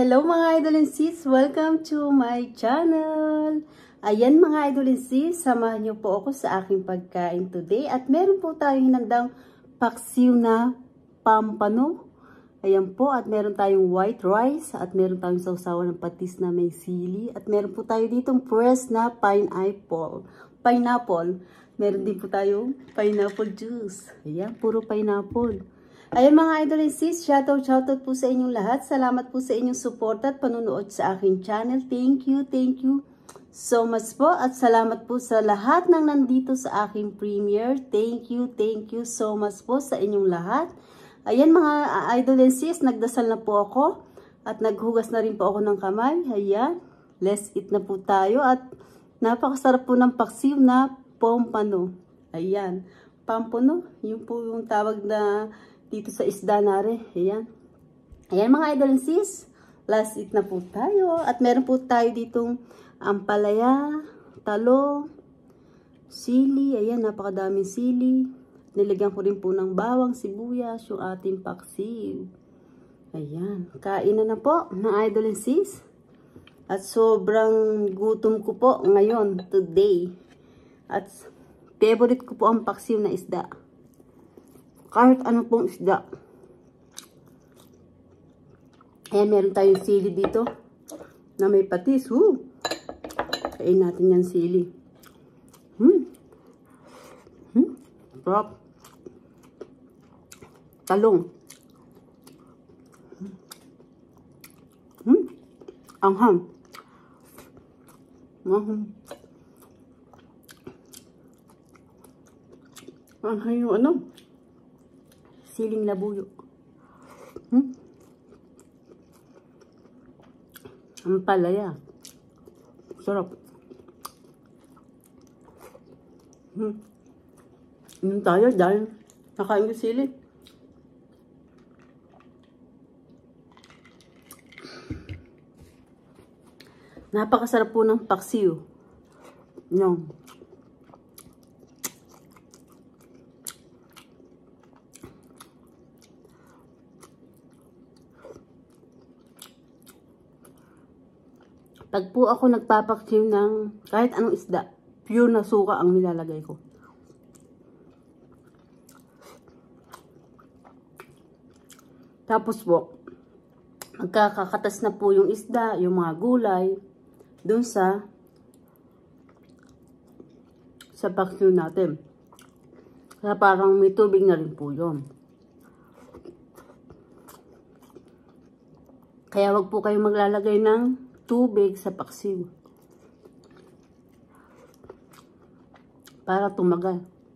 Hello mga idol and sis! Welcome to my channel! Ayan mga idol and sis, samahan niyo po ako sa aking pagkain today. At meron po tayong hinandang paksiw na pampano. Ayan po, at meron tayong white rice. At meron tayong sausawan ng patis na may sili. At meron po tayo ditong fresh na pineapple. Meron din po tayong pineapple juice. Ayan, puro pineapple. Ayan mga idol and sis, shoutout po sa inyong lahat. Salamat po sa inyong support at panunood sa aking channel. Thank you so much po. At salamat po sa lahat ng nandito sa aking premiere. Thank you so much po sa inyong lahat. Ayan mga idol and sis, nagdasal na po ako. At naghugas na rin po ako ng kamay. Ayan, let's eat na po tayo. At napakasarap po ng paksiw na pampano. Ayan, pampano, yun po yung tawag na dito sa isda nare. Ayan. Ayan mga idol and sis. Last eat na po tayo. At meron po tayo ditong ampalaya, talong, sili. Ayan, napakadaming sili. Nilagyan ko rin po ng bawang, sibuyas, yung ating paksiw. Ayan. Kain na po ng idol and sis. At sobrang gutom ko po ngayon, today. At favorite ko po ang paksiw na isda. Kahit ano pong isda. Ayan, meron tayong sili dito. Na may patis. Kain natin yan sili. Sarap. Talong. Anghang. Anghang yung ano? Siling labuyo. Ampalaya. Sarap. Yung tayo dahil nakain yung sili. Napakasarap po ng paksiw. Yung pag po ako nagpapaksiw ng kahit anong isda, pure na suka ang nilalagay ko. Tapos po, magkakakatas na po yung isda, yung mga gulay, dun sa paksiw natin. Kaya parang may tubig na rin po yun. Kaya wag po kayong maglalagay ng tubig sa paksiw para tumagal.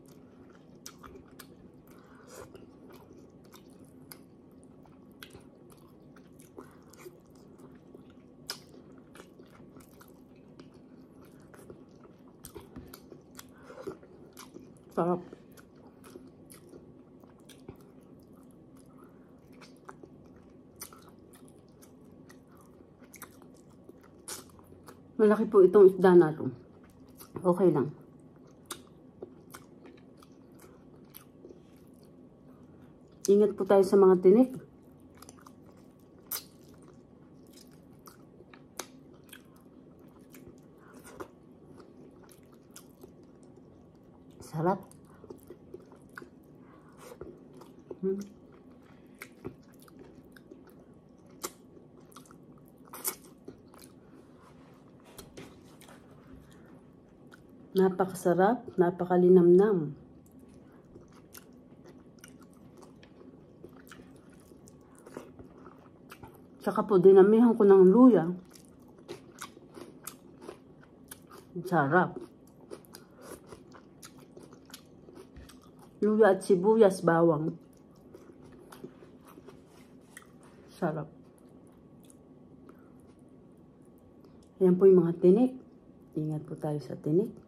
Sarap. Malaki po itong isda na to. Okay lang. Ingat po tayo sa mga tinik. Sarap. Napakasarap, napakalinamnam. Tsaka po dinamihan ko ng luya. Sarap. Luya at sibuyas, bawang. Sarap. Ayan po yung mga tinik. Ingat po tayo sa tinik.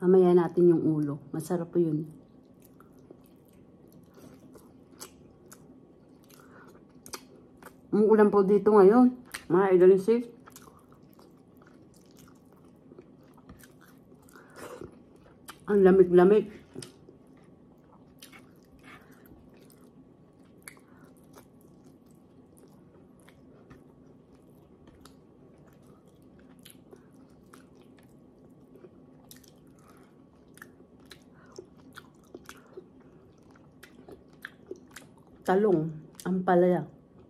Mamaya natin yung ulo. Masarap po yun. Ang ulan po dito ngayon. Mga idol and sis. Ang lamig-lamig. Talong, ampalaya.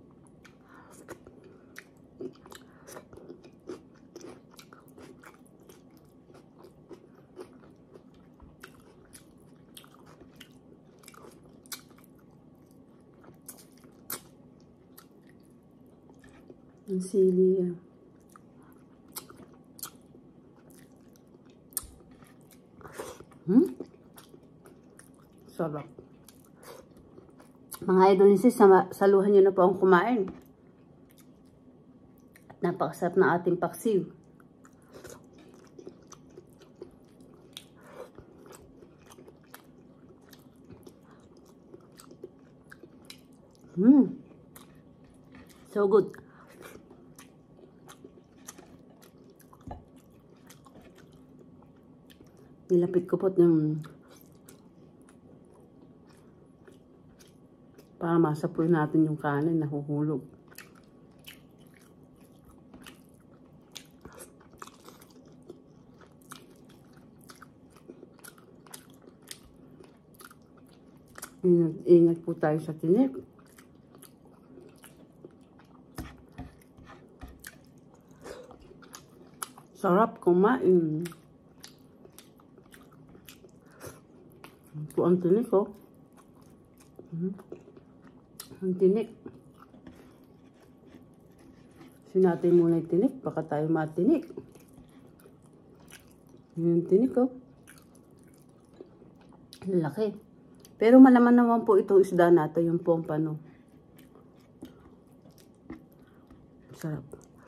Ang sili. Sarap. Mga idol and sis, saluhan nyo na po akong kumain. At napakasarap na ating paksiw. So good. Nilapit ko po ng para masapoy natin yung kanin na huhulog. Ingat po tayo sa tinik. Sarap kumain. Ito ang tinik, oh. Ang tinik. Sinatay muna yung tinik, baka tayo matinik. Yung tinik, oh. Laki. Pero malaman naman po itong isda nato, yung pompano. Sarap.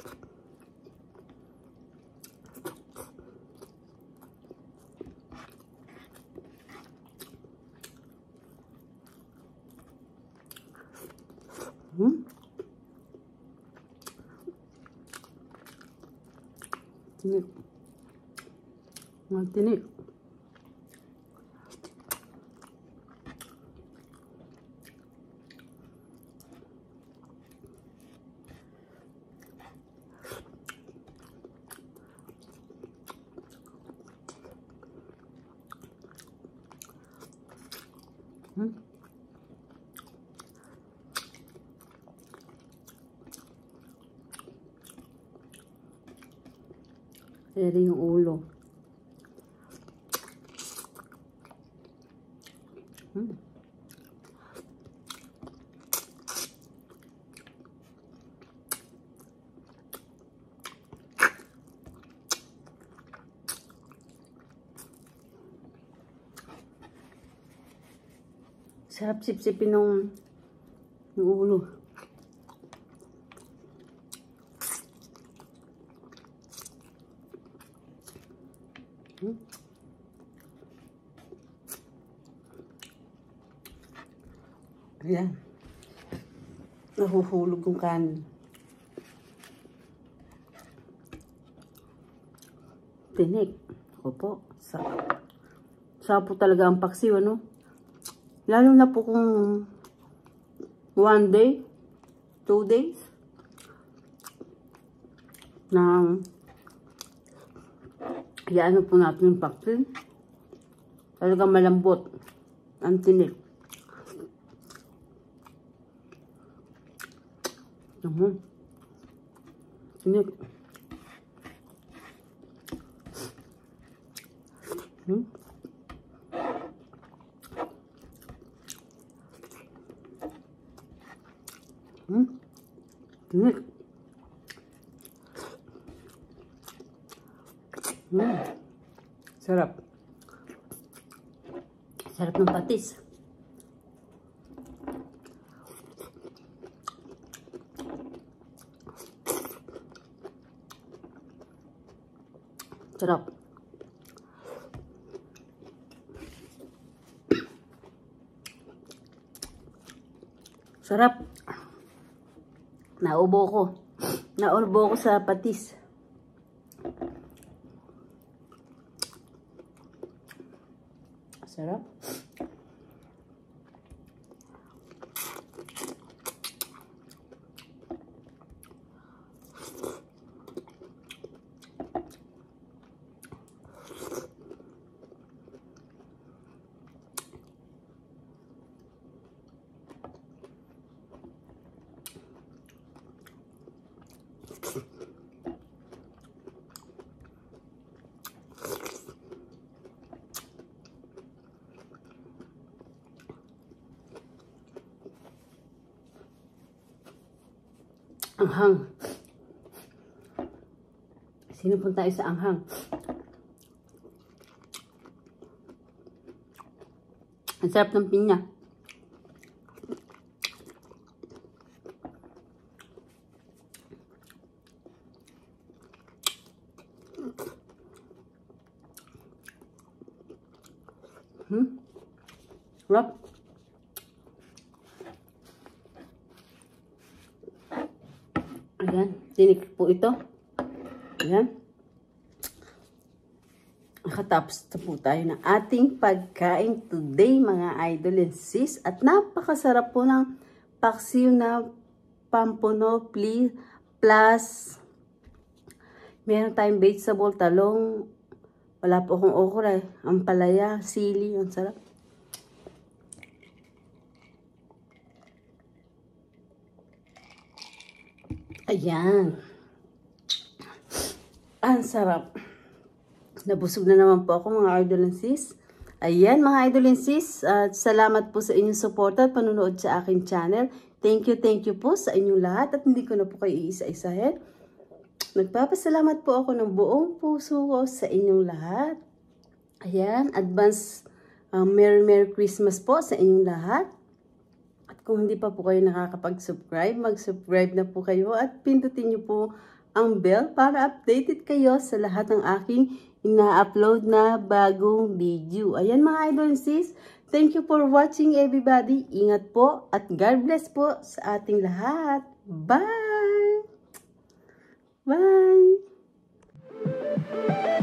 Tinik. Mga tinik. Ere yung ulo. Sarap sip-sipin ng ulo. Ayan. Nahuhulog yung kanin. Tinik. Opo. Sarap. Sarap po talaga ang paksiw, ano? Lalo na po kung 1 day, 2 days na iano po natin yung paksiw. Talagang malambot ang tinik. Tinik. Tinik. Sarap. Sarap ng patis. Sarap. Sarap. Naubo ko sa patis. Sarap. Anghang. Sino po tayo sa anghang? Ang sarap ng pinya. Sarap. Ayan, tinik po ito. Ayan. Nakatapos na po tayo ng ating pagkain today, mga idol and sis. At napakasarap po ng paksiw na pampuno plus meron tayong vegetable, talong. Wala po akong okra eh. Ampalaya, sili, ang sarap. Ayan. Ang sarap. Nabusog na naman po ako, mga idol and sis. Ayan, mga idol and sis. Salamat po sa inyong support at panunood sa aking channel. Thank you po sa inyong lahat. At hindi ko na po kayo iisa-isahin. Nagpapasalamat po ako ng buong puso ko sa inyong lahat. Ayan, advance Merry Christmas po sa inyong lahat. Kung hindi pa po kayo nakakapag-subscribe, mag-subscribe na po kayo at pindutin niyo po ang bell para updated kayo sa lahat ng aking ina-upload na bagong video. Ayan, mga idol and sis, thank you for watching everybody. Ingat po at God bless po sa ating lahat. Bye! Bye!